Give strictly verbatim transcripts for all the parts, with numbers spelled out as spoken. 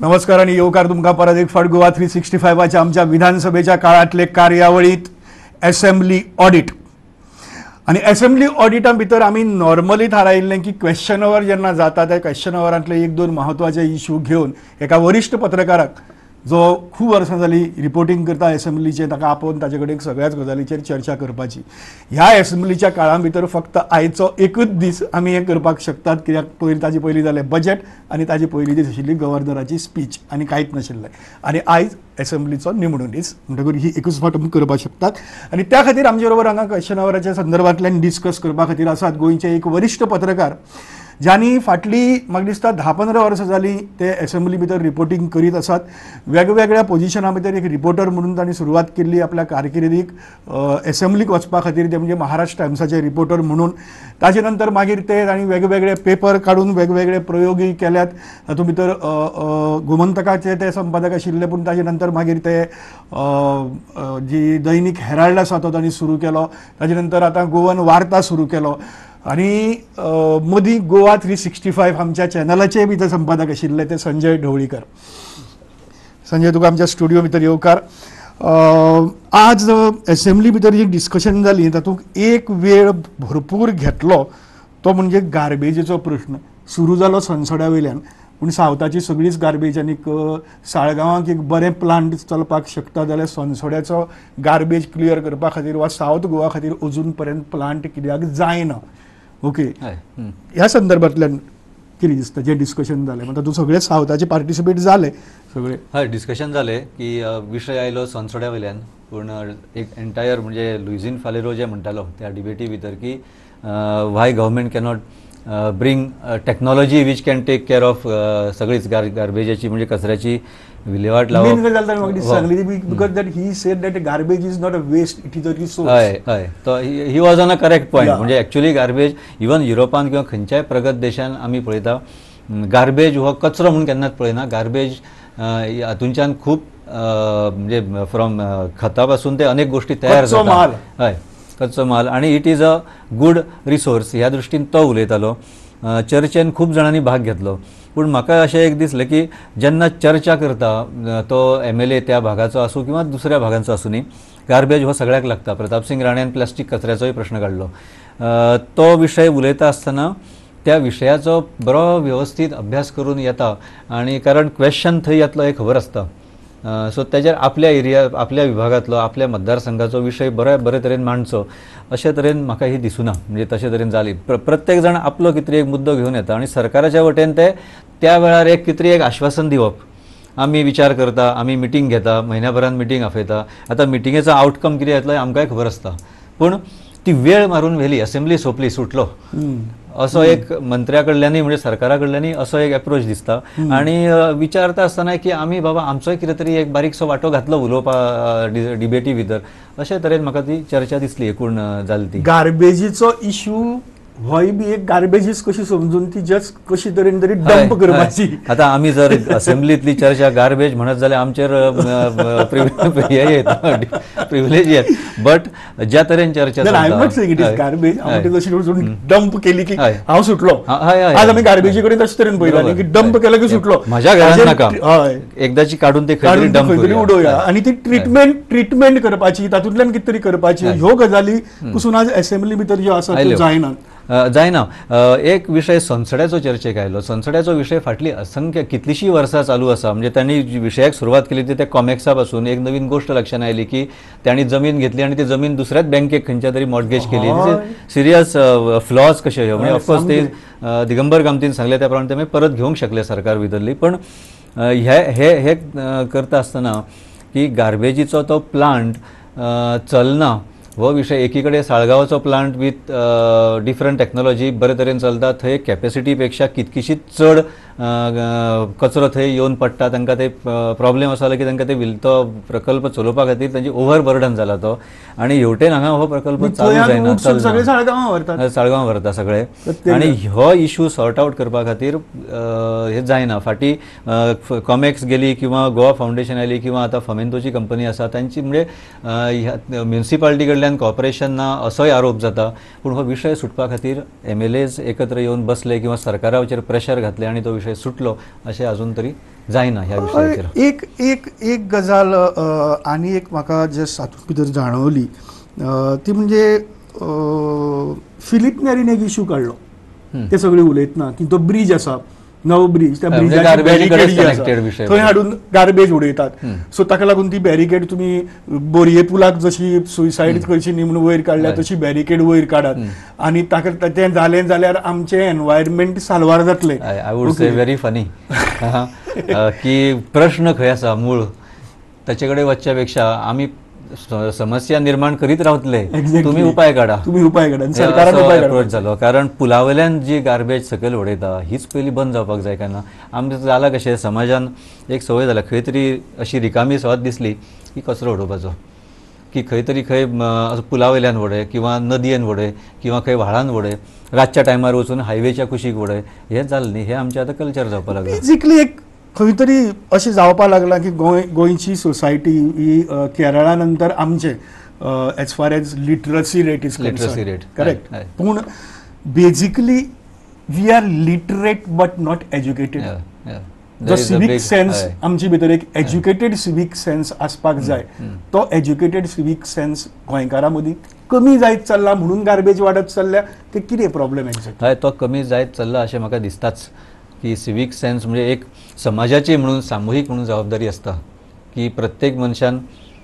नमस्कार आणि येवकार तुमका परत एक फावट गोवा थ्री सिक्स्टी फायव्हाच्या आमच्या विधानसभेच्या काळातले कार्यावळीत असेंब्ली ऑडिट आणि असेंब्ली ऑडिटा भितर आमी नॉर्मली थारायिल्लें की क्वेश्चन अवर जेन्ना जाता त्या क्वेश्चन अवरांतले एक दोन महत्वाचे इश्यू घेवन एका वरिष्ठ पत्रकाराक जो खूब वर्सां जाली रिपोर्टिंग करता असेंब्लीचे ताका आपोवन ताचे कडेन सगळ्याच गजालीचेर चर्चा करपाची. ह्या असेंब्लीच्या काळा भितर फक्त आयचो एकूच दीस आमी हें करपाक शकतात कित्याक पयलीं ताजे पयलीं जालें बजेट आनी ताजे पयलीं दीस आशिल्ली गव्हर्नराची स्पीच आनी कांयच नाशिल्लें आनी आयज असेंब्लीचो निमणूक दीस म्हणटकूच ही एकूच फावट आमी करपाक शकतात. आनी त्या खातीर आमचे बरोबर हांगा क्वेश्चन अवराच्या संदर्भांतल्यान डिस्कस करपा खातीर आसात गोंयचे एक वरिश्ठ पत्रकार ज्यांनी फाटली म्हाका दिसता धा पंदरा वर्सां जालीं ते असेंब्ली भितर रिपोर्टिंग करीत आसात. वेगवेगळ्या पोजिशनां भितर एक रिपोर्टर म्हणून तांणी सुरवात केल्ली आपल्या कारकिर्दीक असेंब्लीक वचपा खातीर, ते म्हणजे महाराष्ट्र टायम्साचे रिपोर्टर म्हणून. ताचे नंतर मागीर ते तांणी वेगवेगळे पेपर काडून वेगवेगळे प्रयोगय केल्यात. तातूंत भितर गोमंतकाचे ते संपादक आशिल्ले, पूण ताचे नंतर मागीर ते जी दैनीक हेराल्ड आसा तो तांणी सुरू केलो. ताचे नंतर आतां गोवन वार्ता सुरू केलो आणि मदीं गोवा थ्री सिक्स्टी फायव्ह आमच्या चॅनलाचे बी ते संपादक आशिल्ले ते संजय ढवळीकर. संजय, तुका आमच्या स्टुडियो भितर येवकार. आज असेंब्ली भितर जी डिस्कशन जाली तातूंत एक वेळ भरपूर घेतलो तो म्हणजे गार्बेजीचो प्रश्न. सुरू जालो संसड्या वयल्यान, पूण सावथाची सगळीच गार्बेज आनी साळगांवाक एक बरें प्लांट चलपाक शकता जाल्यार संसड्याचो गार्बेज क्लियर करपा खातीर वा सावथ गोवा खातीर अजून पर्यंत प्लांट कित्याक जायना. ओके, ह्या संदर्भांतल्यान कितें दिसता जे डिस्कशन जालें? म्हणजे तूं सगळे सावथाचे पार्टिसिपेट जाले सगळे? हय, डिस्कशन जाले की विशय आयलो संसड्या वयल्यान, पूण एक एंटायर म्हणजे लुइजीन फालेरो जे म्हणटालो त्या डिबेटी भितर की why government cannot bring technology which can take care of सगळीच गार गार्बेजाची म्हणजे कचऱ्याची विल्हेवाट लावप. मेन गजाल ताणें म्हाका सांगली because that he said that garbage is not a waste, it is a resource. हय हय, तो he was on a correct point. म्हणजे एक्चुअली गार्बेज इवन युरोपान किंवा खंयच्याय प्रगत देशान आमी पळयता गार्बेज हो कचरो म्हणून केन्नाच पळयना. गार्बेज हातूंच्यान खूब म्हणजे फ्रॉम खता पासून ते अनेक गोष्टी तयार जातात. हय, कच्चो माल, आणि it is a good resource ह्या दृश्टीन तो उलयतालो. चर्चेन खूब जाणांनी भाग घेतलो. पूण म्हाका अशें एक दिसलें की जेन्ना चर्चा करता तो एम एल ए त्या भागाचो आसूं किंवा दुसऱ्या भागांचो आसूं न्ही, गार्बेज हो सगळ्याक लागता. प्रताप सिंग राणेन प्लास्टीक कचऱ्याचोय प्रश्न काडलो. तो विशय उलयता आसतना त्या विशयाचो बरो वेवस्थीत अभ्यास करून येता, आणि कारण क्वेश्चन थंय येतलो हे खबर आसता. सो तेजेर आपल्या एरिया आपल्या विभागातलो आपल्या मतदारसंघाचो विशय बऱ्या बरे तरेन मांडचो अशे तरेन म्हाका ही दिसूना. म्हणजे तशे तरेन जाली प्र प्रत्येक जाण आपलो कितें एक मुद्दो घेवन येता आणि सरकाराच्या वटेन ते त्या वेळार एक कितें एक आश्वासन दिवप. आमी विचार करता, आमी मिटींग घेता, म्हयन्याभरान मिटींग आपयता. आतां मिटींगेचो आउटकम कितें येतलो आमकांय खबर आसता, पूण ती वेळ मारून व्हेली, असेंब्ली सोंपली, सुटलो असो एक मंत्र्या कडल्यानी म्हणजे सरकारा कडल्यानी असो एक अप्रोच दिसता. आणि विचारता आसतना की आमी बाबा आमचोय कितें तरी एक बारीकसो वांटो घातलो उलोवपा डिबेटी भितर, अशे तरेन म्हाका ती चर्चा दिसली एकूण जाली ती. गार्बेजीचो इश्यू होय बी एक गार्बेजीस कशी समजून ती जस्ट कशी तरेन तरी डंप करपाची. आता आमी जर असेंब्लीतली चर्चा गार्बेज म्हणत जाल्यार आमचेर हे येता, प्रिविलेज येत. बट ज्या तरेन चर्चा गार्बेज डंप केली की हांव सुटलो, आज आमी गार्बेजी कडेन तशे तरेन पळयता की डंप केलो की सुटलो, म्हाज्या घरान नाका, एकदाची काडून ते खंय तरी उडोवया. आणि ती ट्रिटमेंट ट्रिटमेंट करपाची, तातूंतल्यान कितें तरी करपाची, ह्यो गजाली पसून आज असेंब्ली भितर ज्यो आसा त्यो जायनात. जायना. एक विशय संसड्याचो चर्चेक आयलो. संसड्याचो विशय फाटली असंख्य कितलीशी वर्सां चालू आसा. म्हणजे त्यांनी जी विशयाक सुरवात केली ती त्या कॉमेक्सा पासून एक नवीन गोष्ट लक्षात आयली की त्यांनी जमीन घेतली आणि ती जमीन दुसऱ्याच बँकेक खंयच्या तरी मॉर्गेज केली. सिरियस फ्लॉज कशे ह्यो, म्हणजे ऑफकोर्स ते दिगंबर कामतीन सांगले त्या प्रमाणे ते परत घेवंक शकले सरकार भितरली. पण हे हे हे करता आसतना की गार्बेजीचो तो प्लांट चलना हो विषय. एकीकडे साळगांवचो प्लांट विथ डिफरंट टेक्नॉलॉजी बरे तरेन चलता, थंय कॅपेसिटी पेक्षा कितकीशीच चड कचरो थंय येवन पडटा. तांकां ते प्रॉब्लेम असो जालो की तांकां ते तो प्रकल्प चलोवपा खातीर तांची ओव्हर बर्डन जाला तो. आणि हेवटेन हांगा हो प्रकल्प चालू जायना, साळगांव व्हरता सगळे. आणि हो इश्यू सॉर्ट आउट करपा खातीर हे जायना. फाटी कॉमेक्स गेली किंवा गोवा फाउंडेशन आयली किंवा आतां फमेंतोची कंपनी आसा तांची म्हणजे म्युनिसिपालिटी कडल्यान कॉर्पोरेशन ना असोय आरोप जाता. पूण हो विशय सुटपा खातीर एम एल एज एकत्र येवन बसले किंवा सरकाराचेर प्रेशर घातले आणि तो विषय सुटलो अशें अजून तरी जायना ह्या विशयाचेर. एक एक एक गजाल अ, आनी एक म्हाका जस्ट हातूंत भितर जाणवली, अ, ती म्हणजे अ, फिलीप नॅरीन एक इशू काडलो. ते सगळे उलयतना की तो ब्रिज आसा, नवो ब्रिज, त्या म्हणजे ब्रिजाची garbage बॅरिकेड कडेच जी connected आसा विशय थंय हाडून गार्बेज उडयतात. सो ताका लागून ती बॅरिकेड तुमी बोरये पुलाक जशी सुसायड करची न्ही म्हणून वयर काडल्या तशी बॅरिकेड वयर काडात आनी ताका तें जालें जाल्यार आमचें एनवायरमेंट साल्वार जातलें. I would say very funny की प्रश्न खंय आसा मूळ ताचे कडेन वचच्या पेक्षा आमी समस्या निर्माण करीत रावतले, तुम्ही उपाय काढा, तुम्ही उपाय काढा, सरकारान उपाय काडपाक जालो. कारण पुलावयल्यान जी गार्बेज सकयल उडयता हीच पयली बंद जावपाक जाय. काय ना आमचें जालां कशें समाजान एक संवय जाला, खंय तरी अशी रिकामी सवत दिसली की कचरो उडोवपाचो, की खंय तरी खंय पुलावयल्यान उडय किंवा नदयेन उडय किंवा खंय व्हाळान उडय, रातच्या टायमार वचून हायवेच्या कुशीक उडय, हें जालें न्ही. हें आमचें आतां कल्चर जावपाक लागलां. बेजिकली एक खंय तरी अशें जावपाक लागलां की गोंय गोंयची सोसायटी ही केरळा नंतर आमचे as far as literacy rate is literacy rate correct. पूण basically we are literate but not educated. जो सिवीक सेन्स आमचे भितर एक एज्युकेटेड सिवीक सेन्स आसपाक जाय, तो एज्युकेटेड सिवीक सेन्स गोंयकारां मदीं कमी जायत चल्ला म्हणून गार्बेज वाडत चल्ल्या. ते कितें प्रॉब्लेम एक्झॅक्ट? हय, तो कमी जायत चल्ला अशें म्हाका दिसताच. की सिवीक सेन्स म्हणजे एक समाजाची म्हणून सामुहीक म्हणून जबाबदारी आसता की प्रत्येक मनशान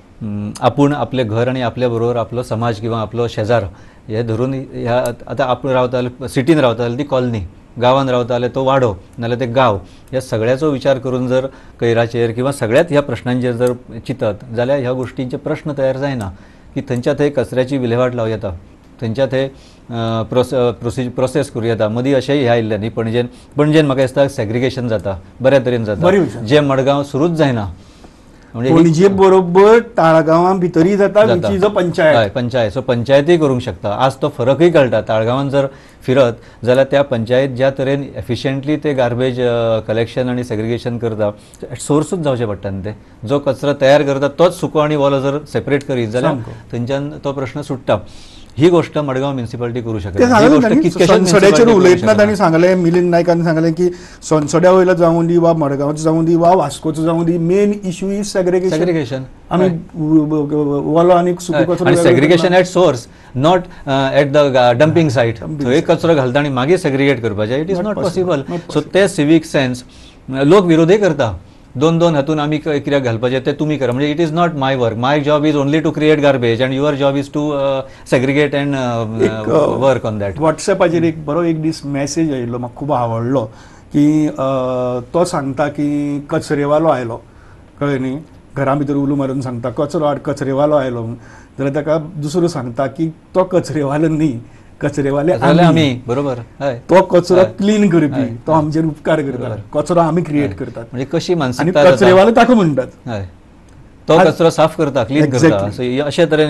आपूण आपले घर आनी आपल्या बरोबर आपलो समाज किंवा आपलो शेजार हे धरून ह्या आतां आपूण रावता सिटीन रावता जाल्यार ती कॉलनी, गांवांत रावता जाल्यार तो वाडो नाल्यार ते गांव, ह्या सगळ्याचो विचार करून जर कयराचेर किंवा सगळ्यात ह्या प्रश्नांचेर जर चिंतत जाल्यार ह्या गोश्टींचे प्रश्न तयार जायना. की थंयच्या थंय कचऱ्याची विलेवाट लावं येता, थंयच्या थंय प्रोस प्रोसिज प्रोसेस करूं येता. मदीं अशेंय हे आयिल्लें न्ही पणजेन पणजेन म्हाका दिसता सेग्रिगेशन जाता, बऱ्या तरेन जाता, जें मडगांव सुरूच जायना. म्हणजे पणजे बरोबर ताळगांवां भितरी जाता, विच इज अ पंचायत. हय, पंचायत. सो पंचायतूय करूंक शकता. आज तो फरकूय कळटा. ताळगांवान जर फिरत जाल्यार त्या पंचायत ज्या तरेन एफिशियंटली ते गार्बेज कलेक्शन आनी सेग्रिगेशन करता, सोर्सूच जावचें पडटा न्ही. ते जो कचरो तयार करता तोच सुको आनी ओलो जर सेपरेट करीत जाल्यार थंयच्यान तो प्रश्न सुट्टा. ही गोष्ट मडगांव म्युनिसिपालिटी करू शकता. सोनसड्याचेर उलयतना तांणी सांगलें, मिलिंद नायकान सांगलें की सोनसड्या वयलो जावं दी वा मडगांवचो जावं दी वा वास्कोचो जावं दी, main issue is segregation. Segregation आमी ओलो आनी सुको कचरो segregation at source, not at the dumping site. थंय कचरो घालता आनी मागीर सेग्रिगेट करपाचें, it is not possible. So ते सिवीक सेन्स लोक विरोधूय करता. दोन दोन हातून आमी कित्याक घालपाचें तें तुमी करा. म्हणजे it is not my work. My job is only to create garbage and your job is to segregate and work on that. वॉट्सॅपाचेर एक बरो एक दीस मॅसेज आयिल्लो, म्हाका खूब आवडलो की तो सांगता की कचरेवालो आयलो, कळ्ळें न्ही, घरा भितर उलो मारून सांगता कचरो हाड, कचरेवालो आयलो. जाल्यार ताका दुसरो सांगता की तो कचरेवालो न्ही, कचरेवाले आमी, बरोबर. तो कचरो क्लीन करपी, तो आमचेर उपकार करता, कचरो आमी क्रिएट करतात. म्हणजे कशी मानसिकता, कचरेवाले ताका म्हणटात, तो कचरो साफ करता, क्लीन करता. सो अशे तरेन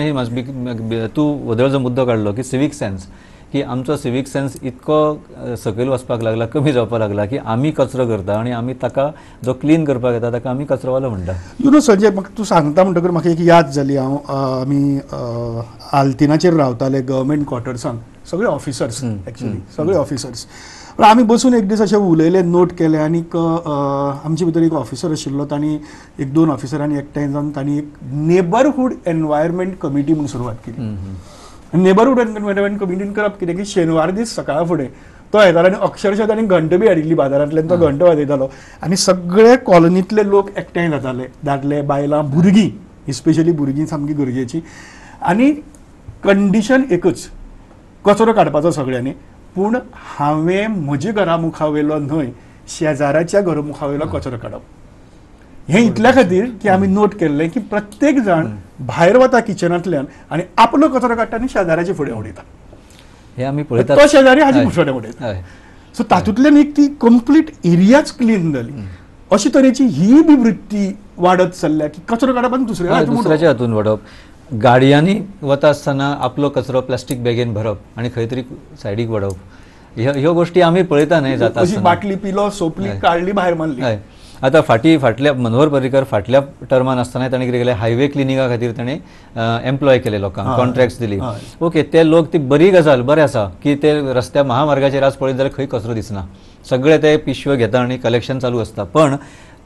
ही तूं वदळ मुद्दो काडलो की सिवीक सेन्स, की आमचो सिवीक सेन्स इतको सकयल वचपाक लागला, कमी जावपाक लागला की आमी कचरो करता आनी आमी ताका जो क्लीन करपाक येता ताका आमी कचरोवालो म्हणटा. यू नो संजय, म्हाका तूं सांगता म्हणटकर म्हाका एक याद जाली. हांव आमी आल्तिनाचेर रावताले गव्हर्मेंट क्वॉर्टर्सांत, सगळे ऑफिसर्स एक्चुली सगळे ऑफिसर्स. आमी बसून एक दीस अशें उलयले, नोट केलें, आनीक आमचे भितर एक ऑफिसर आशिल्लो, तांणी एक दोन ऑफिसरांनी एकठांय जावन तांणी एक नेबरहूड एनवायरमेंट कमिटी म्हणून सुरवात केली. नेबरहूड एनवायरमेंट कमिटीन करप कितें की शेनवार दीस सकाळ फुडें तो येतालो आनी अक्षरशः तांणी घंट बी हाडिल्ली बाजारांतल्यान, तो घंट वाजयतालो आनी सगळे कॉलनींतले लोक एकठांय जाताले, दादले बायलां भुरगीं, स्पेशली भुरगीं सामकी गरजेची. आनी कंडिशन एकच, कचरो काडपाचो सगळ्यांनी, पूण हांवें म्हज्या घरा मुखावेलो न्हय, शेजाऱ्याच्या घरा मुखावेलो कचरो काडप. हें इतल्या खातीर की आमी नोट केल्लें की प्रत्येक जाण भायर वता किचनांतल्यान आनी आपलो कचरो काडटा आनी शेजाऱ्याचे फुडें उडयता. हे आमी पळयतात, तो शेजारी हाजे फुडें उडयता. सो तातूंतल्यान एक ती कंप्लीट एरियाच क्लीन जाली. अशे तरेची ही बी वृत्ती वाडत चल्ल्या की कचरो काडप आनी दुसऱ्या दुसऱ्याच्या हातून वडप. गाडयांनी वता आसतना आपलो कचरो प्लास्टीक बॅगेन भरप आनी खंय तरी सायडीक वडप, ह्यो गोश्टी आमी पळयता न्हय जाता. बाटली पिलो, सोपली, काडली, भायर मारली. आतां फाटी फाटल्या मनोहर पर्रीकर फाटल्या टर्मान आसतना ताणें कितें केलें, हायवे क्लिनिंगा खातीर ताणें एम्प्लॉय केले लोकांक, कॉन्ट्रॅक्ट्स दिली. ओके, ते लोक ती बरी गजाल, बरें आसा की ते रस्त्या महामार्गाचेर आज पळयत जाल्यार खंय कचरो दिसना, सगळे ते पिशव्यो घेता आनी कलेक्शन चालू आसता. पण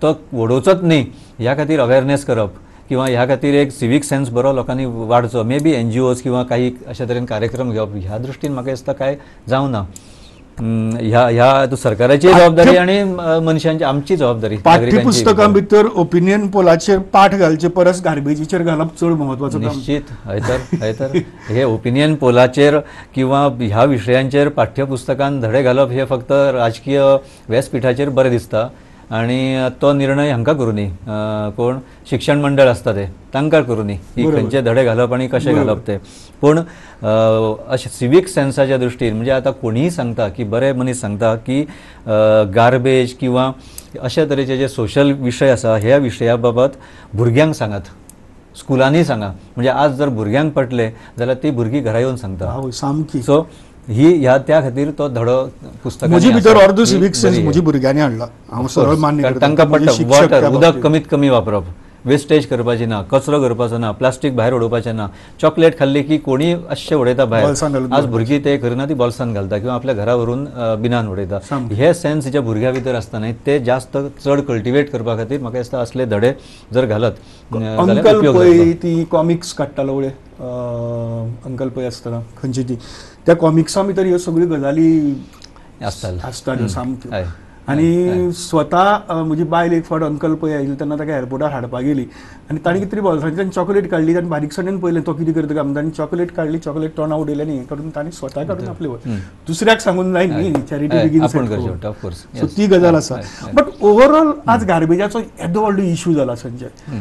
तो वडोवचोच न्ही ह्या खातीर अवेअरनेस करप किंवा ह्या खातीर एक सिवीक सेन्स बरो लोकांनी वाडचो मे बी एनजीओज किंवा काही अशा तरेन कार्यक्रम घेवप ह्या दृश्टीन म्हाका दिसता काय जावं ना. ह्या ह्या सरकाराची जबाबदारी आणि मनशांची आमची जबाबदारी. पाठ्यपुस्तकां भितर ओपिनियन पोलाचेर पाठ घालचे परस गार्बेजीचेर घालप चड म्हत्वाचो. निश्चित हय तर हय तर हे ओपिनियन पोलाचेर किंवा ह्या विशयांचेर पाठ्यपुस्तकांत धडे घालप हे फक्त राजकीय व्यासपीठाचेर बरें दिसता आणि तो निर्णय हांकां करूं न्ही, कोण शिक्षण मंडळ आसता ते तांकां करूं न्ही की खंयचे धडे घालप आणि कशे घालप ते. पूण अशें सिवीक सेन्साच्या दृश्टीन म्हणजे आतां कोणीय सांगता की बरे मनीस सांगता की गार्बेज किंवा अशा तरेचे जे सोशल विशय आसा ह्या विशया बाबत भुरग्यांक सांगात, स्कुलांनी सांगा. म्हणजे आज जर भुरग्यांक पटले जाल्यार ती भुरगीं घरा येवन सांगता सामकी. सो ही ह्या त्या खातीर तो धडो पुस्तक म्हजे भितर अर्दो सिवीक सेन्स म्हज्या भुरग्यांनी हाडला. हांव सरळ मान्य करता. तांकां पडटा वॉटर उदक कमीत कमी वापरप, वेस्टेज करपाची ना, कचरो करपाचो ना, प्लास्टीक भायर उडोवपाचें ना. चॉकलेट खाल्ली की कोणी अशें उडयता भायर, आज भुरगीं ते करना ती बॉल्सान घालता किंवा आपल्या घरा व्हरून बिनान उडयता. हे सेन्स ज्या भुरग्यां भितर आसता न्ही ते जास्त चड कल्टिवेट करपा खातीर म्हाका दिसता असले धडे जर घालत अंकल पळय ती कॉमिक्स काडटालो वळे अंकल पळय आसतना खंयची ती त्या कॉमिक्सां भितर ह्यो सगळ्यो गजाली आसताल्यो आसताल्यो सामक्यो. आनी स्वता म्हजी बायल एक फावट अंकल पळय आयिल्ली तेन्ना ताका एअरपोर्टार हाडपाक गेली आनी ताणें कितें तरी बॉल्सांतल्यान चॉकलेट काडली आनी बारीकसाणेन पळयलें तो कितें करता काय ताणें चॉकलेट काडली, चॉकलेट तोंडां उडयलें न्ही काडून ताणें स्वता काडून आपले दुसऱ्याक सांगून जाय न्ही, चॅरिटी बिगिन्स सो ती गजाल आसा. बट ओवरऑल आज गार्बेजाचो येदो व्हडलो इश्यू जाला संजय.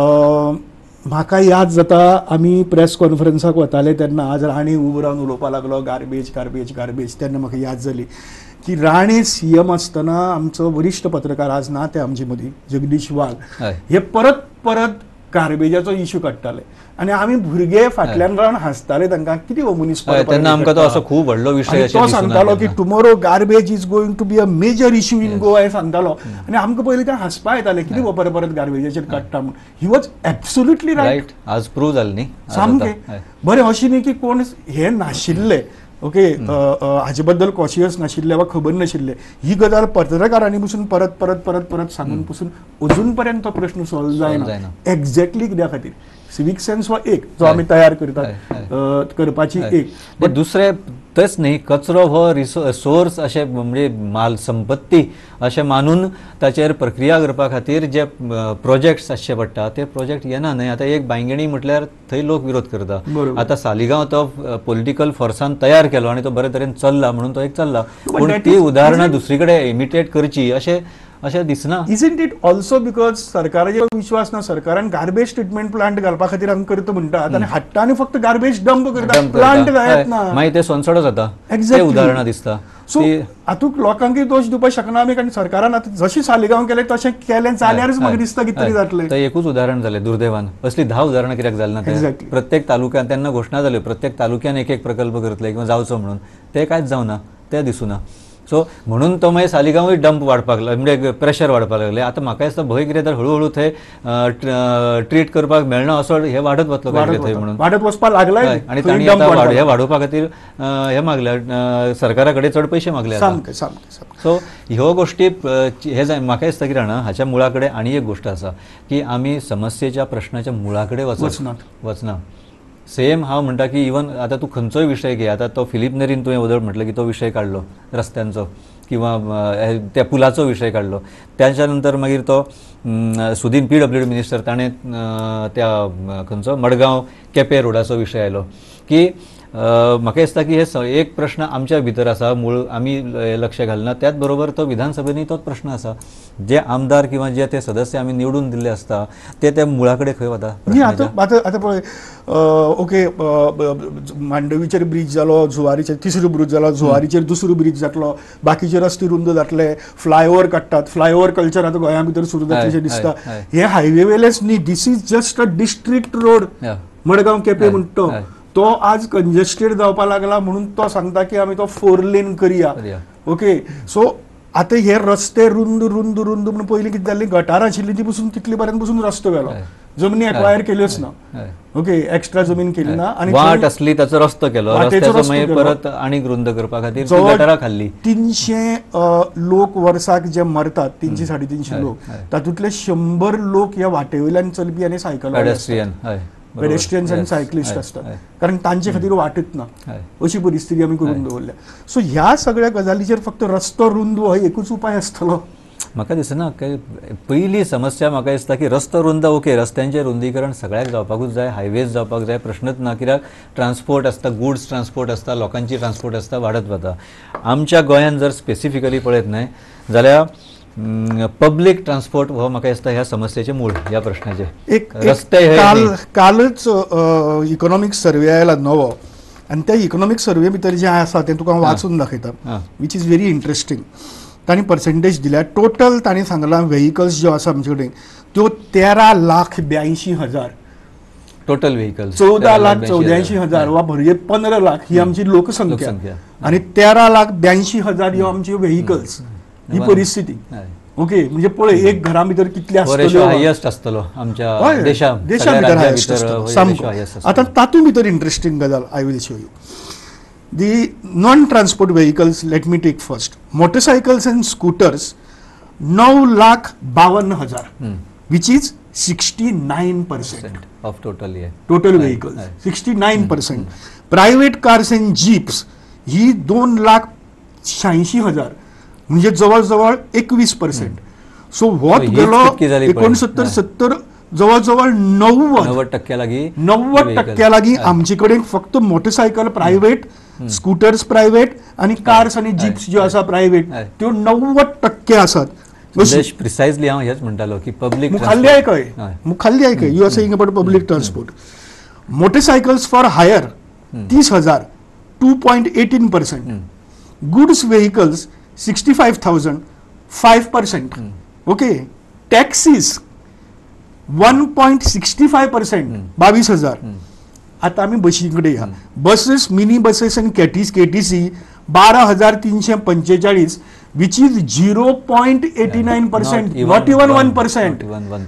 म्हाका याद जाता आमी प्रेस कॉन्फरन्साक वताले तेन्ना आज राणे उबो रावन उलोवपाक लागलो गार्बेज गार्बेज गार्बेज. तेन्ना म्हाका याद जाली की राणे सीएम आसतना आमचो वरिश्ठ पत्रकार आज ना ते आमचे मदीं जगदीश वाल हे परत परत गार्बेजाचो इश्यू काडटाले आनी आमी भुरगे फाटल्यान रावन हांसताले तांकां कितें हो मनीस. तेन्ना आमकां तो असो खूब व्हडलो विशय तो सांगतालो की tomorrow garbage is going to be a major issue in Goa हे सांगतालो आनी आमकां पयलीं ते हांसपा येताले कितें हो परत परत गार्बेजाचेर काडटा म्हूण. He was absolutely right. आज प्रूव जालें न्ही सामकें बरें. अशें न्ही की कोण हे नाशिल्ले ओके हाचे बद्दल कॉशियस नाशिल्ले वा खबर नाशिल्ले. ही गजाल पत्रकारांनी पसून परत परत परत परत सांगून पसून अजून पर्यंत तो प्रश्न सॉल्व जायना. एक्झॅक्टली कित्या खातीर सिवीक सेन्स हो एक जो आमी तयार करतात करपाची एक. बट दुसरे तेच न्ही कचरो हो रिसो सोर्स अशें म्हणजे माल संपत्ती अशें मानून ताचेर प्रक्रिया करपा खातीर जे प्रोजेक्ट्स आसचे पडटा ते प्रोजेक्ट येना न्ही. आतां एक बांयगेणी म्हटल्यार थंय लोक विरोध करता. आतां सालिगांव तो पॉलिटिकल फोर्सान तयार केलो आनी तो बरे तरेन चल्ला म्हणून तो एक चल्ला. पूण ती उदाहरणां दुसरी कडेन इमिटेट करची अशें अशें दिसना. इजंट इट ऑल्सो बिकॉज सरकाराचेर विश्वास ना. सरकारान गार्बेज ट्रिटमेंट प्लांट घालपा खातीर हांगा करता म्हणटात आनी हाडटा आनी फक्त गार्बेज डंप करता, प्लांट जायत ना. मागीर ते सोनसडो जाता. ते उदाहरणां दिसता. सो हातूंत लोकांकय दोश दिवपाक शकना आमी आनी सरकारान आतां जशें सालिगांव केलें तशें केलें जाल्यारच म्हाका दिसता कितें तरी जातलें. तें एकूच उदाहरण जालें दुर्दैवान. असली धा उदाहरणां कित्याक जाली ना ते. प्रत्येक तालुक्यान तेन्ना घोशणा जाल्यो प्रत्येक तालुक्यान एक एक प्रकल्प करतले किंवा जावचो म्हणून ते कांयच जावना ते दिसूना. सो म्हणून तो मागीर सालिगांवूय डंप वाडपाक लागले म्हणजे प्रेशर वाडपाक लागले. आतां म्हाका दिसता भंय कितें तर हळू हळू थंय ट्रीट करपाक मेळना असो हे वाडत वतलो थंय म्हणून वाडत वचपाक लागलाय. आनी तांणी आतां हे वाडोवपा खातीर हे मागल्या सरकारा कडेन चड पयशे मागले. सो ह्यो गोश्टी हे जाय म्हाका दिसता कितें जाणा हाच्या मुळा कडेन आनी एक गोश्ट आसा की आमी समस्येच्या प्रश्नाच्या मुळा कडेन वचनात वचना. सेम हांव म्हणटा की इवन आतां तूं खंयचोय विशय घे. आतां तो फिलीप नेरीन तुवें उदळ म्हटलं की तो विशय काडलो रस्त्यांचो किंवा त्या पुलाचो विशय काडलो. त्याच्या नंतर मागीर तो Sudin P W D minister ताणें त्या खंयचो मडगांव केपें रोडाचो विशय आयलो की म्हाका दिसता की हे एक प्रश्न आमच्या भितर आसा मूळ आमी लक्ष घालना. त्याच बरोबर तो विधानसभेनी तोच प्रश्न आसा. जे आमदार किंवा जे ते सदस्य आमी निवडून दिल्ले आसता ते त्या मुळा कडेन खंय वता. आतां आतां पळय ओके मांडवीचेर ब्रीज जालो, जुवारीचेर तिसरो ब्रीज जालो, जुवारीचेर दुसरो ब्रीज जातलो, बाकीचे रस्ते रुंद जातले, फ्लायओव्हर काडटात. फ्लायओव्हर कल्चर आतां गोंया भितर सुरू जातलेशें दिसता. हे हायवे वेलेच न्ही, this is just a district road. Madgaon Quepem म्हणटा तो तो आज कंजेस्टेड जावपा लागला म्हणून तो सांगता की आमी तो फोर लेन करया. ओके सो आतां हे रस्ते रुंद रुंद रुंद म्हणून पयलीं कितें जाल्ली गटार आशिल्ली ती पसून तितले पर्यंत पसून रस्तो गेलो. जमिनी एक्वायर केल्योच ना. हय. ओके, एक्स्ट्रा जमीन केली ना. आणि वाट असली ताचो रस्तो केलो, वाटेचो रस्त्याचो रस्तो मागीर केलो. परत आनीक रुंद करपा खातीर ती जवळ गटारां खाल्ली. तीनशे अ, लोक वर्साक जे मरतात, तीनशे साडेतीनशे हय, लोक, हय. तातूंतले शंभर लोक ह्या वाटेवयल्यान चलपी आनी सायकल पेडेस्ट्रियन हय बरोबर. पेडेस्ट्रियन्स आनी Yes, सायक्लिस्ट हय, असतात, हय. कारण तांचे खातीर वाटच ना. हय. अशी परिस्थिती आमी करून दवरल्या. सो ह्या सगळ्या गजालीचेर फक्त रस्तो रुंद हो एकूच उपाय आसतलो. म्हाका दिसना काय पयली समस्या म्हाका दिसता की रस्तो रुंद ओके, रस्त्यांचें रुंदीकरण सगळ्याक जावपाकूच जाय, हायवेज जावपाक जाय, प्रश्नच ना. कित्याक ट्रान्सपोर्ट आसता, गुड्स ट्रान्सपोर्ट आसता, लोकांची ट्रान्सपोर्ट आसता, वाडत वता. आमच्या गोंयांत जर स्पेसिफिकली पळयत न्हय जाल्यार पब्लीक ट्रान्सपोर्ट हो म्हाका दिसता ह्या समस्येचें मूळ, ह्या प्रश्नाचें. एक रस्ते हे काल न्ही. कालच इकॉनॉमिक सर्वे आयला नवो, आनी त्या इकॉनॉमिक सर्वे भितर जें आसा तें तुका वाचून दाखयता, हां. Which is very interesting. तांणी पर्सेंटेज दिल्या. टोटल तांणी सांगलां व्हेकल्स ज्यो आसा आमचे कडेन त्यो तेरा लाख ब्यांयशी हजार, टोटल व्हेकल्स चौदा लाख चौद्याऐंशी हजार वा भरये पंदरा लाख ही आमची लोकसंख्या, लोकसंख्या. आणि तेरा लाख ब्यांयशी हजार ह्यो आमचे व्हेकल्स. ही परिस्थिती. ओके, म्हणजे पळय एक घरा भितर कितले आसतल्यो. हायस्ट आसतलो आमच्या हय, देशांत, देशा सगळ्या भितर राज्यां highest भितर आसतलो, हो, सामको. देशा highest आसतलो. आता तातूंत भितर इंटरेस्टिंग गजाल I will show you. The non transport vehicles, let me take first. Motorcycles and scooters नऊ लाख बावन्न हजार, which is sixty nine percent of total हे total vehicles, sixty nine percent. Private cars and jeeps ही दोन लाख शहाऐंशी हजार, म्हणजे जवळजवळ एकवीस पर्सेंट. सो होत हीच गेलो कितकी जाली पळय. एकोणसत्तर सत्तर जवळजवळ नव्वद नव्वद टक्क्या लागीं नव्वद टक्क्या लागीं आमचे कडेन फक्त मोटरसायकल प्रायव्हेट, स्कूटर्स प्रायव्हेट आणि कार्स आणि जीप्स ज्यो आसा प्रायव्हेट त्यो नव्वद टक्के आसात. प्रिसायझली हांव हेच म्हणटालो की पब्लीक मुखाल्ली आयकय मुखाल्ली आयकय you are saying about public transport. Motorcycles for hire तीस हजार, two point eighteen percent. Goods vehicles sixty five thousand, five percent. Okay, taxis one point sixty five percent, बावीस हजार. आता आम्ही बशींकडे या. बसेस, मिनी बसेस आणि केटीस केटीसी बारा हजार तीनशे पंचेचाळीस, which is zero point eighty nine percent, not even one percent.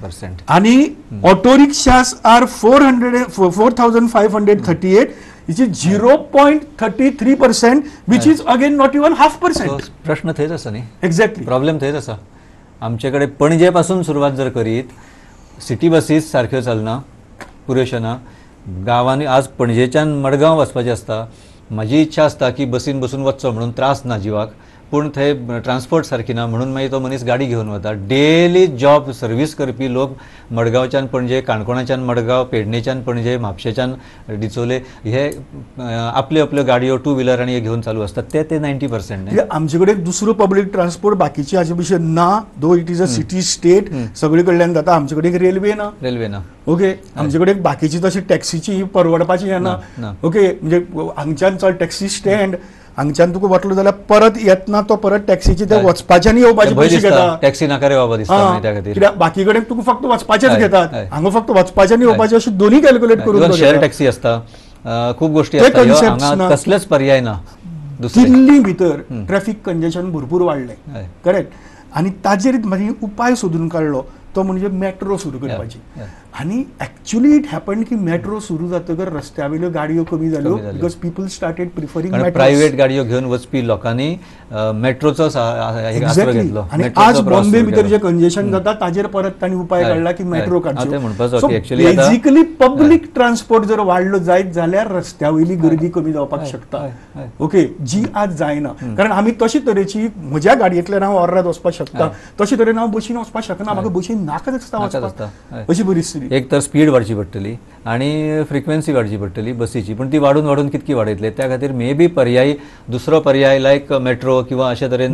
आणि auto rickshaws are four hundred four thousand five hundred thirty eight, which is zero point thirty three percent, which is again not even half percent. प्रश्न थंयच आसा न्ही, exactly problem थंयच आसा. आमचे कडेन पणजे पासून सुरवात जर करीत, सिटी बसीस सारक्यो चलना, पुरेश्यो ना. गांवांनी आज पणजेच्यान मडगांव वचपाचें आसता, म्हाजी इच्छा आसता की बसीन बसून वचचो म्हणून, त्रास ना जिवाक, पूण थंय ट्रान्सपोर्ट सारकी ना म्हणून मागीर तो मनीस गाडी घेवन वता. डेली जॉब सर्वीस करपी लोक मडगांवच्यान पणजे, काणकोणाच्यान मडगांव, पेडणेच्यान पणजे, म्हापशेच्यान डिचोले, हे आपल्यो आपल्यो गाडयो टू व्हिलर आनी हे घेवन चालू आसतात. ते ते नायन्टी पर्सेंट. आमचे कडेन दुसरो पब्लीक ट्रान्सपोर्ट बाकीचे हाचे भशेन ना. Though it is a city state, सगळे कडल्यान जाता. आमचे कडेन रेल्वे ना. रेल्वे ना. ओके, आमचे कडेन बाकीची तशी टॅक्सीची परवडपाची ना. ओके, म्हणजे हांगच्यान चल टॅक्सी स्टँड, हांगच्यान तुका वतलो जाल्यार परत येतना तो परत टॅक्सीचे ते वचपाचे आनी येवपाचे पयशे घेता. टॅक्सी नाका रे बाबा दिसता त्या खातीर. कित्याक बाकी कडेन तुका फक्त वचपाचेच घेतात, हांगा फक्त वचपाचे आनी येवपाचे अशे दोन्ही कॅल्क्युलेट करून. शेअर टॅक्सी आसता, खूब गोष्टी आसता, कसलेच पर्याय ना. दिल्ली भितर ट्रॅफिक कंजेशन भरपूर वाडलें, करेक्ट. आनी ताजेर म्हाजे उपाय सोदून काडलो तो म्हणजे मेट्रो सुरू करपाची. आणि ऍक्च्युली इट हॅपन की मेट्रो सुरू जातकर रस्त्या वयल्यो गाडयो कमी जाल्यो, because people started preferring metro. Private गाडयो घेवन वचपी लोकांनी मेट्रोचो आसरो घेतलो. आणि आज बॉम्बे भितर जे कंजेशन जाता ताजेर परत तांणी उपाय काडला की मेट्रो काडचो. बेसिकली पब्लीक ट्रान्सपोर्ट जर वाडलो जायत जाल्यार रस्त्या वयली गर्दी कमी जावपाक शकता. ओके, जी आज जायना, कारण आमी तशे तरेची म्हज्या गाडयेंतल्यान हांव ऑर्रात वचपाक शकता, तशे तरेन हांव बशीन वचपाक शकना. म्हाका बशीन नाकाच आसता वचपाक, अशी परिस्थिती. एक तर स्पीड वाडची पडटली आणि फ्रिक्वेन्सी वाडची पडटली बसीची, पण ती वाडून वाडून कितकी वाडयतले. त्या खातीर मे बी पर्यायी दुसरो पर्याय लायक मेट्रो किंवा अशा तरेन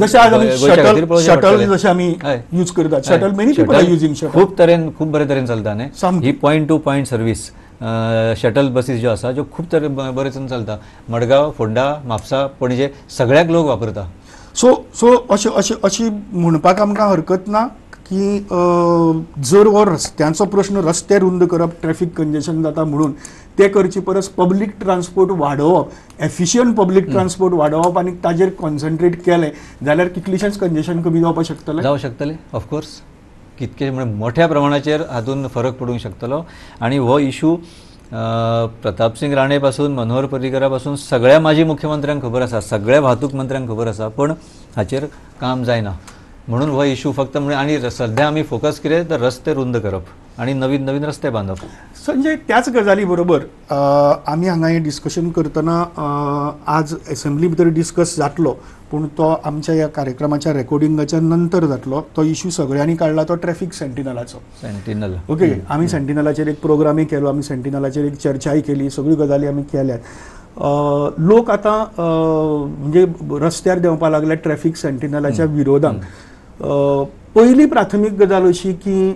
शटल जशे आमी यूज करतात. Shuttle many people are using shuttle. खूब तरेन खूब बरे तरेन चलता न्ही ही point to point service. Shuttle buses ज्यो आसा ज्यो खूब तरे बरे तरेन चलता. मडगांव, फोंडा, म्हापसा, पणजे सगळ्याक लोक वापरता. सो सो अशें अशें अशी म्हणपाक आमकां हरकत ना की जर हो रस्त्यांचो प्रश्न, रस्ते रुंद करप, ट्रॅफिक कंजेशन जाता म्हणून ते करचे परस पब्लीक ट्रान्सपोर्ट वाडोवप, एफिशियंट पब्लीक ट्रान्सपोर्ट वाडोवप आनी ताजेर कॉन्सन्ट्रेट केलें जाल्यार कितलेशेच कंजेशन कमी जावपाक शकतलें. जावं शकतलें ऑफकोर्स. कितके म्हणजे मोठ्या प्रमाणाचेर हातून फरक पडूंक शकतलो आणि हो इशू प्रताप सिंग राणे पासून मनोहर पर्रीकरा पासून सगळ्या माजी मुख्यमंत्र्यांक खबर आसा, सगळ्या वाहतूक मंत्र्यांक खबर आसा, पण हाचेर काम जायना. म्हणून हो इशू फक्त म्हणजे आणि सध्या आमी फोकस कितें तर रस्ते रुंद करप आणि नवीन नवीन रस्ते बांदप. संजय, त्याच गजाली बरोबर आमी हांगा हे डिस्कशन करतना आज असेंब्ली भितर डिस्कस जातलो, पूण तो आमच्या ह्या कार्यक्रमाच्या रेकॉर्डिंगाच्या नंतर जातलो. तो इशू सगळ्यांनी काढला, तो ट्रॅफिक सेंटिनलाचो. सेंटिनल ओके, आमी सेंटिनलाचेर एक प्रोग्रामय केलो, आमी सेंटिनलाचेर एक चर्चाय केली, सगळी गजाली आमी केल्यात. लोक आतां म्हणजे रस्त्यार देंवपाक लागल्यात ट्रॅफिक सेंटिनलाच्या विरोधांत. पहिली प्राथमीक गजाल अशी की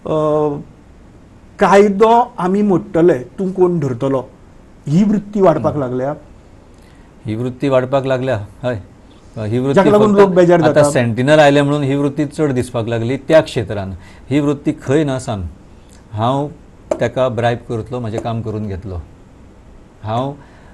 कायदो आमी मोडटले, तूं कोण धरतलो, ही वृत्ती वाडपाक लागल्या. ही वृत्ती वाडपाक लागल्या हय. ही जाका लागून लोक बेजार वृत्ती जातात. आता सेंटिनल आयले म्हणून ही वृत्ती चड दिसपाक लागली त्या क्षेत्रान. ही वृत्ती खंय ना सांग. हांव ताका ब्रायब करतलो, म्हजें काम करून घेतलो. हांव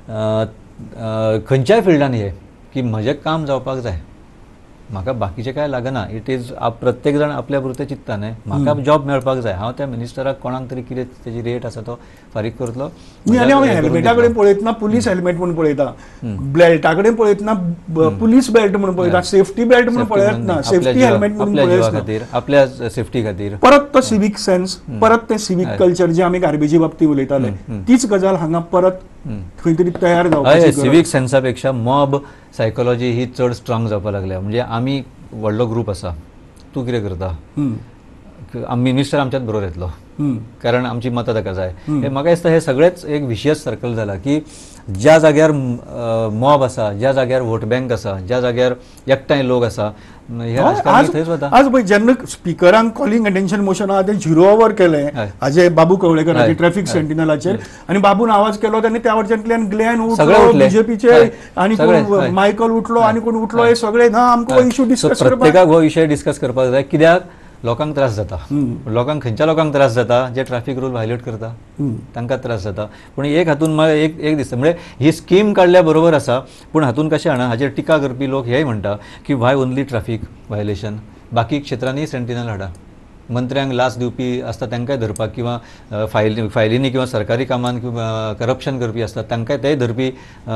खंयच्याय फिल्डान हे की म्हजें काम जावपाक जाय, म्हाका बाकीचें काय लागना. इट इज प्रत्येक जाण आपल्या पुरतें चिंतता न्हय. म्हाका जॉब मेळपाक जाय, हांव त्या मिनिस्टराक कोणाक तरी कितें तेजी रेट आसा तो फारीक करतलो. आनी हांव हेल्मेटा कडेन पळयतना पुलीस हेल्मेट म्हणून पळयता, बेल्टा कडेन पळयतना पुलीस बेल्ट म्हणून पळयता, सेफ्टी बेल्ट म्हणून पळयत ना, सेफ्टी हेल्मेट म्हणून पळयत खातीर, आपल्या सेफ्टी खातीर. परत तो सिवीक सेन्स, परत ते सिवीक कल्चर जे आमी गार्बेजी बाबतींत उलयताले, तीच गजाल हांगा परत खंय तरी तयार जावपाची. सिवीक सेन्सा पेक्षा मॉब सायकोलॉजी ही चड स्ट्रॉंग जावपाक लागल्या. म्हणजे आमी व्हडलो ग्रूप आसा, तूं कितें करता, मिनिस्टर आमच्यात बरोबर येतलो कारण आमची मतां ताका जाय. हे म्हाका दिसता हे सगळेच एक विशियस सर्कल जाला की ज्या जाग्यार मॉब आसा, ज्या जाग्यार वोट बँक आसा, ज्या जाग्यार एकठांय लोक आसा, हे राजकारणी थंयच वता. आज पळय जेन्ना स्पिकरान कॉलिंग अटेन्शन मोशन आहा तें झिरो ओवर केलें हाजे बाबू कवळेकराचे ट्रॅफिक सेंटिनलाचेर, आनी बाबून आवाज केलो तेन्ना त्या वटेनच्यान ग्लेन उठलो, बीजेपीचे आनी कोण मायकल उठलो आनी कोण उठलो, हे सगळे ना आमकां हो इशू डिस्कस करपाक. प्रत्येकाक हो विशय डिस्कस करपाक जाय. कित्याक लोकांक त्रास जाता. लोकांक खंयच्या लोकांक त्रास जाता जे ट्रॅफिक रूल व्हायोलेट करता, तांकां त्रास जाता. पूण एक हातून म्हाका एक एक दिसता म्हणजे ही स्कीम काडल्या बरोबर आसा, पूण हातून कशें आना हाचेर टिका करपी लोक हेय म्हणटा की व्हाय ओन्ली ट्रॅफिक व्हायोलेशन, बाकी क्षेत्रांनी सेंटिनल हाडा. मंत्र्यांक लाच दिवपी आसता तांकांय धरपाक, किंवा फायल फायलींनी किंवा सरकारी कामान किंवा करप्शन करपी आसता तांकांय तेय धरपी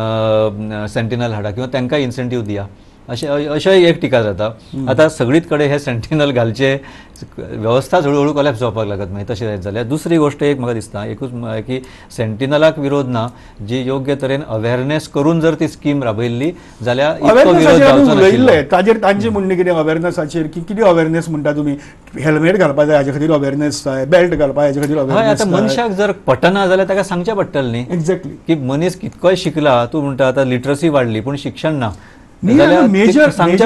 सेंटिनल हाडा, किंवा तांकांय इन्सेंटीव दिया, अशें अशेंय एक टिका जाता. आतां सगळीच कडेन हे सेंटिनल घालचे व्यवस्था हळूहळू कोलॅप्स जावपाक लागत मागीर तशें जायत जाल्यार. दुसरी गोश्ट एक म्हाका दिसता एकूच की सेंटिनलाक विरोध ना, जी योग्य तरेन अवेरनेस करून जर ती स्कीम राबयल्ली जाल्यार इतको विरोध जावचो नाशिल्लो. ताजेर तांचे म्हणणें कितें अवेरनेसाचेर की कितें अवेरनेस म्हणटा तुमी, हेल्मेट घालपाक जाय हाजे खातीर अवेरनेस जाय, बेल्ट घालपाक हाजे खातीर अवेरनेस. हय, आतां मनशाक जर पटना जाल्यार ताका सांगचें पडटलें न्ही. एक्झॅक्टली, की मनीस कितकोय शिकला, तूं म्हणटा आतां लिटरसी वाडली पूण शिक्षण ना. मेजर मेजर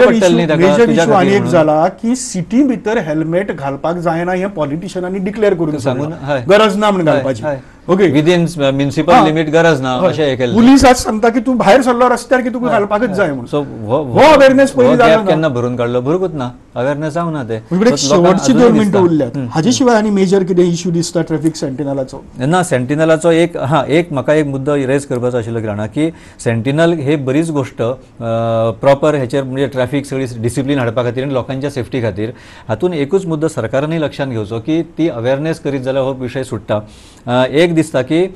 इशू आनी एक जाला की सिटी भितर हेल्मेट घालपाक जायना हें पॉलिटिशियनांनी डिक्लेअर करून सांगून गरज ना म्हणून घालपाची. ओके, विदिन म्युनिसिपल लिमिट गरज ना अशें हे केलें. पुलीस आज सांगता की तूं भायर सरलो रस्त्यार की तुका घालपाकच जाय म्हणून. सो हो अवेरनेस पयलीं जालो ना. केन्ना भरून काडलो, भरूकूच ना, अवेरनेस जावना ते. शेवटची दोन मिनटं उरल्यात, हाजे शिवाय आनी मेजर कितें इशू दिसता ट्रॅफिक सेंटिनलाचो? ना, सेंटिनलाचो एक हा एक म्हाका एक मुद्दो रेज करपाचो आशिल्लो किराणा, की सेंटिनल हे बरीच गोश्ट प्रॉपर हेचेर म्हणजे ट्रॅफिक सगळी डिसिप्लीन हाडपा खातीर आनी लोकांच्या सेफ्टी खातीर. हातून एकूच मुद्दो सरकारानूय लक्षांत घेवचो की ती अवेरनेस करीत जाल्यार हो विशय सुट्टा. एक दिसता की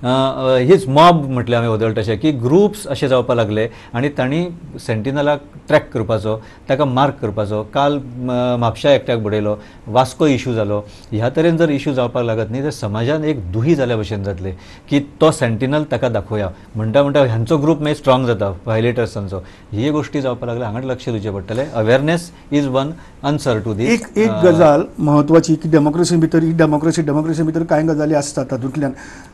हीच मॉब म्हटलें हांवें वदळ तशें की ग्रुप्स अशें जावपाक लागले आनी तांणी सेंटिनलाक ट्रॅक करपाचो, ताका मार्क करपाचो. काल म्हापशा एकट्याक बडयलो, वास्को इशू जालो. ह्या तरेन जर इशू जावपाक लागत न्ही तर समाजान एक दुही जाल्या भशेन जातले की तो सेंटिनल ताका दाखोवया म्हणटा म्हणटा ह्यांचो ग्रूप मागीर स्ट्रॉंग जाता व्हायोलेटर्सांचो. ही गोश्टी जावपाक लागल्या, हांगा लक्ष दिवचें पडटलें. Awareness is one answer to this. एक एक गजाल म्हत्वाची की डेमोक्रेसी भितर ही डेमोक्रेसी डेमोक्रेसी भितर कांय गजाली आसतात, तातूंतल्यान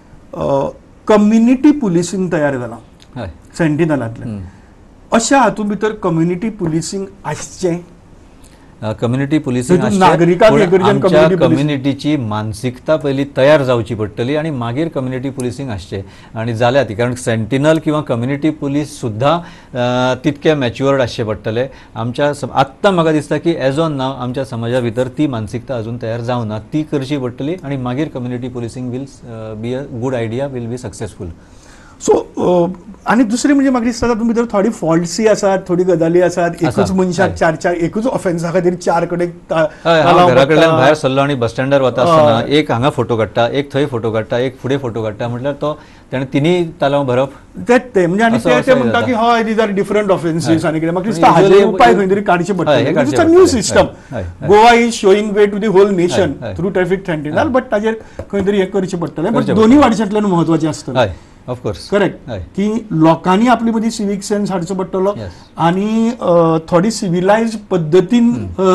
कम्युनिटी पुलिसींग तयार जालां सेंटिनलांतल्यान. अशा हातूंत भितर कम्युनिटी पुलिसींग आसचें. कम्युनिटी पुलिसींग आमच्या कम्युनिटीची मानसिकता पयली तयार जावची पडटली आनी मागीर कम्युनिटी पुलिसींग आसचें. आनी जाल्या ती कारण सेंटिनल किंवा कम्युनिटी पुलीस सुद्दां तितके मॅच्युअर्ड आसचे पडटले. आमच्या आत्तां म्हाका दिसता की एज ऑन नाव आमच्या समाजा भितर ती मानसिकता अजून तयार जावना, ती करची पडटली आनी मागीर community policing will be a good idea, will be successful. So आणि दुसरी म्हणजे म्हाका दिसता तातूंत भितर थोडी फॉल्ट्सी आसात, थोडी गजाली आसात, एकूच मनशाक चार चार एकूच ऑफेन्सा खातीर चार कडेन घरा कडल्यान भायर सरलो आनी बस स्टँडार वता आसतना एक हांगा फोटो काडटा, एक थंय फोटो काडटा, एक फुडें फोटो काडटा, म्हटल्यार तो ताणें तिनी तालांव भरप तेच ते म्हणजे आनी ते ते म्हणटा की हय दीज आर डिफरंट ऑफेन्सीस आनी कितें म्हाका दिसता हाचे उपाय खंय तरी काडचे पडटले. It's a new system. Goa is showing way to the whole nation through traffic sentinel, but ताजेर खंय तरी हे करचे पडटले. बट दोन्ही वाटेच्यातल्यान म्हत्वाचें आसतलें. ऑफकोर्स करेक्ट की लोकांनी आपली मदीं सिवीक सेन्स हाडचो पडटलो आनी थोडी सिव्हिलायज पद्दतीन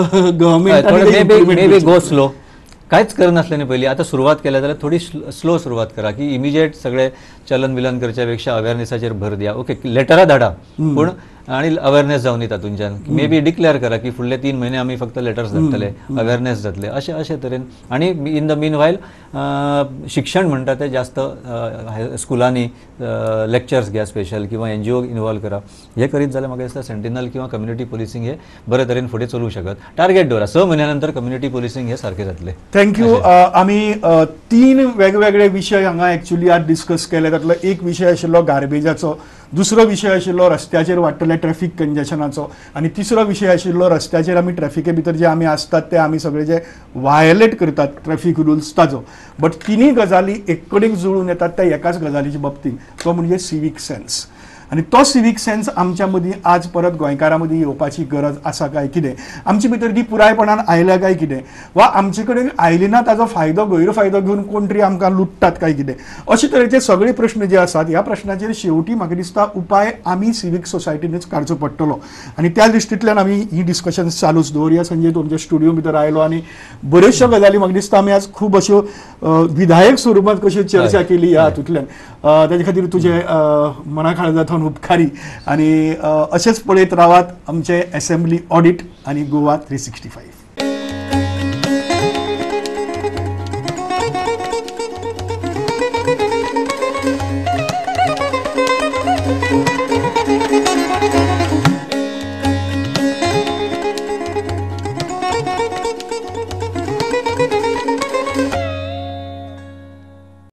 गव्हर्नमेंट गो स्लो कांयच करनासलें न्ही पयलीं. आतां सुरवात केल्या जाल्यार थोडी स्लो सुरवात करा की इमिजिएट सगळे चलन विलन करच्या पेक्षा अवेरनेसाचेर भर दिया. ओके लेटरां धाडा पूण आनी अवेरनेस जावन दी तातूंतल्यान मे बी डिक्लेअर करा की फुडले तीन म्हयने आमी फक्त लेटर्स धाडटले, अवेरनेस जातले अशें अशें तरेन. आनी इन द मीन वायल शिक्षण म्हणटा तें जास्त स्कुलांनी लेक्चर्स घ्या स्पेशल किंवा एनजीओ इनवॉल्व करा. हे करीत जाल्यार म्हाका दिसता सेंटिनल किंवा कम्युनिटी पोलिसींग हे बरे तरेन फुडें चलूंक शकत. टार्गेट दवरा स म्हयन्या नंतर कम्युनिटी पोलिसींग हे सारकें जातलें. थँक्यू. आमी तीन वेगवेगळे विशय हांगा एक्चुअली आज डिस्कस केले. तातूंतलो एक विशय आशिल्लो गार्बेजाचो, दुसरो विशय आशिल्लो रस्त्याचेर वाडटल्या ट्रॅफिक कंजेशनाचो आनी तिसरो विशय आशिल्लो रस्त्याचेर आमी ट्रॅफिके भितर जे आमी आसतात ते आमी सगळे जे वायलेट करतात ट्रॅफिक रुल्स ताचो. बट तिनी गजाली एक कडेन जुळून येतात त्या एकाच गजालीच्या बाबतींत, तो म्हणजे सिवीक सेन्स. आनी तो सिवीक सेन्स आमच्या मदीं आज परत गोंयकारां मदीं येवपाची गरज आसा काय कितें, आमचे भितर ती पुरायपणान आयल्या काय कितें, वा आमचे कडेन आयली ना ताजो फायदो गैरफायदो घेवन कोण तरी आमकां लुटतात काय कितें, अशे तरेचे सगळे प्रश्न जे आसात ह्या प्रश्नाचेर शेवटी म्हाका दिसता उपाय आमी सिवीक सोसायटीनूच काडचो पडटलो. आनी त्या दृश्टींतल्यान आमी ही डिस्कशन्स चालूच दवरया. संजय तुमच्या स्टुडियो भितर आयलो आनी बऱ्योचश्यो गजाली म्हाका दिसता आमी आज खूब अश्यो विधायक स्वरुपांत कश्यो चर्चा केली ह्या हातूंतल्यान. ताजे खातीर तुजे मना काळजांतल्यान उपकारी आनी अशेंच पळयत रावात आमचे असेंब्ली ऑडिट आनी गोवा थ्री सिक्स्टी फायव्ह.